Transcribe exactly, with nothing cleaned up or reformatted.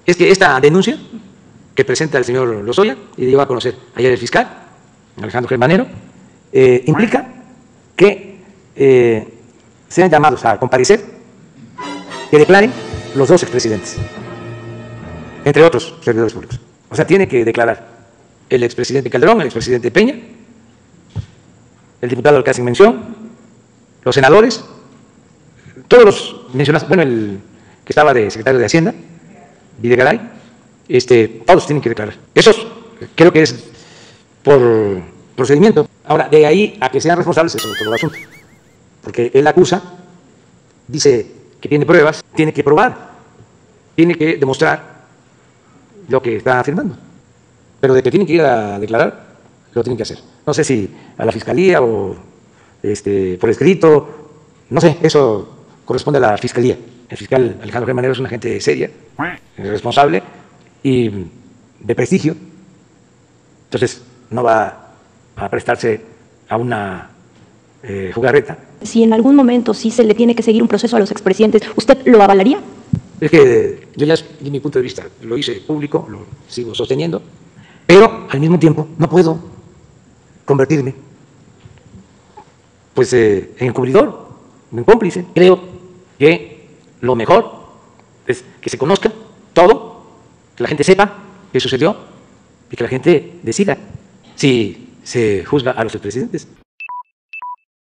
es que esta denuncia que presenta el señor Lozoya y dio a conocer ayer el fiscal, Alejandro Germanero, eh, implica que eh, sean llamados a comparecer, que declaren los dos expresidentes, entre otros servidores públicos. O sea, tiene que declarar el expresidente Calderón, el expresidente Peña, el diputado al que hacen mención, los senadores, todos los mencionados, bueno, el que estaba de secretario de Hacienda, Videgaray, este, todos tienen que declarar. Eso creo que es por procedimiento. Ahora, de ahí a que sean responsables es otro asunto, porque él acusa, dice que tiene pruebas, tiene que probar, tiene que demostrar lo que está afirmando, pero de que tienen que ir a declarar, lo tienen que hacer. No sé si a la Fiscalía o este, por escrito, no sé, eso corresponde a la Fiscalía. El fiscal Alejandro Germanero es una gente seria, responsable y de prestigio, entonces no va a prestarse a una eh, jugarreta. Si en algún momento sí se le tiene que seguir un proceso a los expresidentes, ¿usted lo avalaría? Es que yo ya di mi punto de vista, lo hice público, lo sigo sosteniendo, pero al mismo tiempo no puedo convertirme pues eh, en encubridor, en cómplice. Creo que lo mejor es que se conozca todo, que la gente sepa qué sucedió y que la gente decida si se juzga a los expresidentes.